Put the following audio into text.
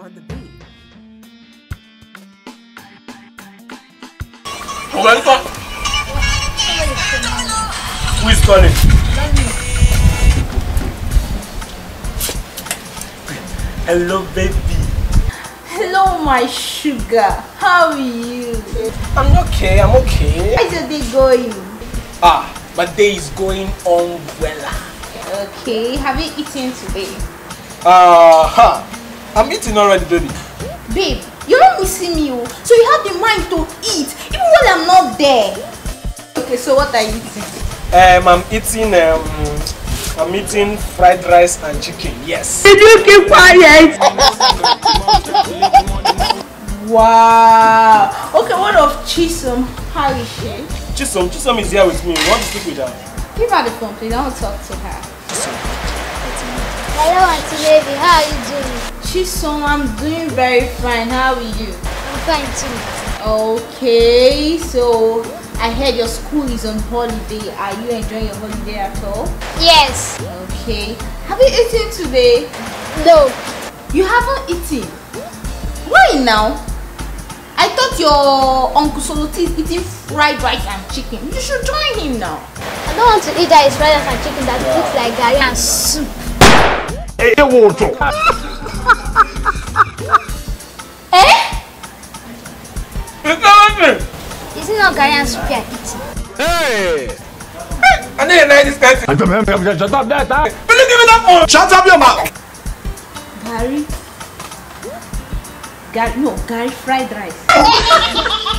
or the babe? Welcome. Who is calling? Hello, baby. Hello, my sugar. How are you? I'm okay. How's your day going? My day is going on well. Okay, have you eaten today? I'm eating already, baby. Babe, you're not missing me, so you have the mind to eat, even when I'm not there. Okay, so what are you eating? I'm eating fried rice and chicken, yes. Did you keep quiet? Wow. Okay, what of Chisom? How is she? Chisom is here with me. You want to speak with her? Give her the phone, please. I want to talk to her. Hello, Auntie Baby. How are you doing? Chisom, I'm doing very fine. How are you? I'm fine too. Okay, so I heard your school is on holiday. Are you enjoying your holiday at all? Yes. Okay. Have you eaten today? No. You haven't eaten? Why now? I thought your Uncle Soloti is eating fried rice and chicken. You should join him now. I don't want to eat that fried rice and chicken that looks like Garri and soup. Hey, water. Eh? It's not Is it not Garri and soup you are eating? Hey! I need a nice guy. Shut up that time. Will you give me that phone? Shut up your mouth. Garri? No, Garri fried rice.